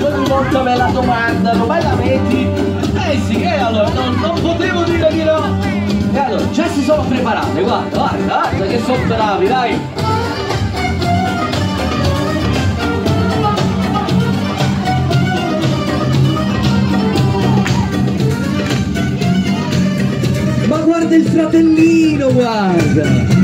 Ogni volta me la domandano, ma la metti? Sì, che allora non potevo dire di no. E allora, già si sono preparate, guarda che sono bravi, dai. Ma guarda il fratellino, guarda!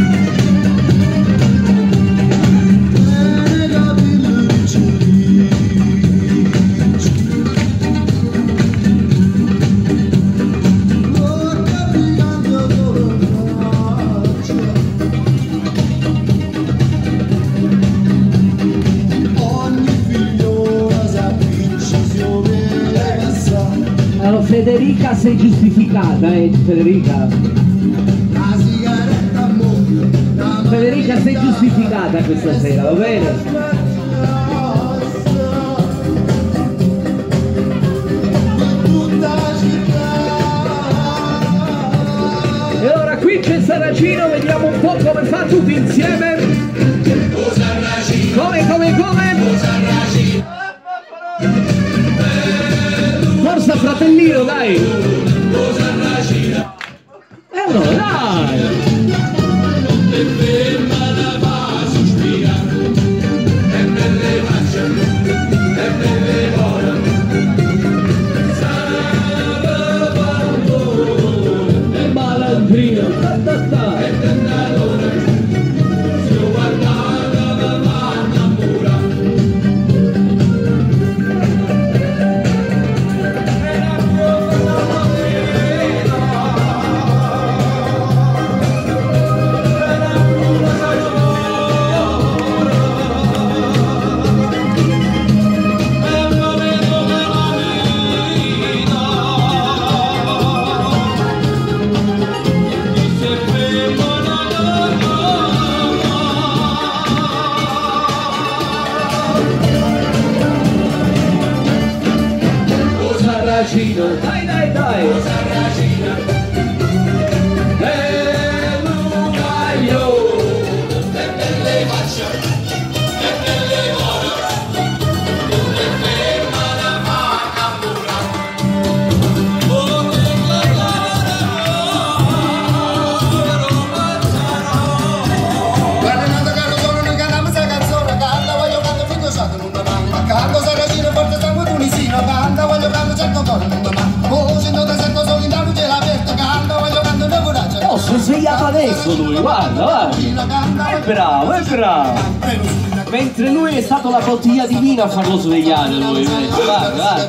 Allora, Federica sei giustificata, Federica? Federica sei giustificata questa sera, va bene? E ora qui c'è Saracino, vediamo un po' come fa tutti insieme. Come? Forza fratellino, dai! E allora, dai! E malandrino, dai! Si è svegliato adesso lui, guarda! È bravo! Mentre lui è stato la bottiglia di vino a farlo svegliare lui, guarda!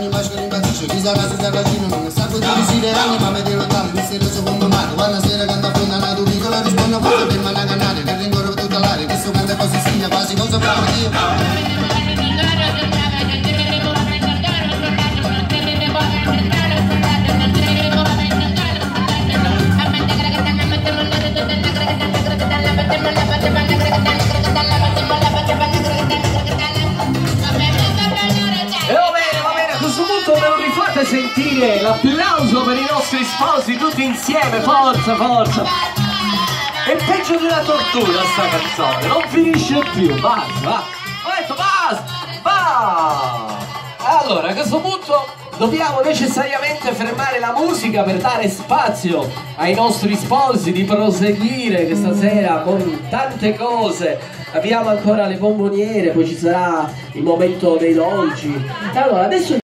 Sentire l'applauso per i nostri sposi tutti insieme, forza! È peggio di una tortura sta canzone, non finisce più, basta! Ho detto basta! Allora, a questo punto dobbiamo necessariamente fermare la musica per dare spazio ai nostri sposi di proseguire questa sera con tante cose. Abbiamo ancora le bomboniere, poi ci sarà il momento dei dolci. Allora, adesso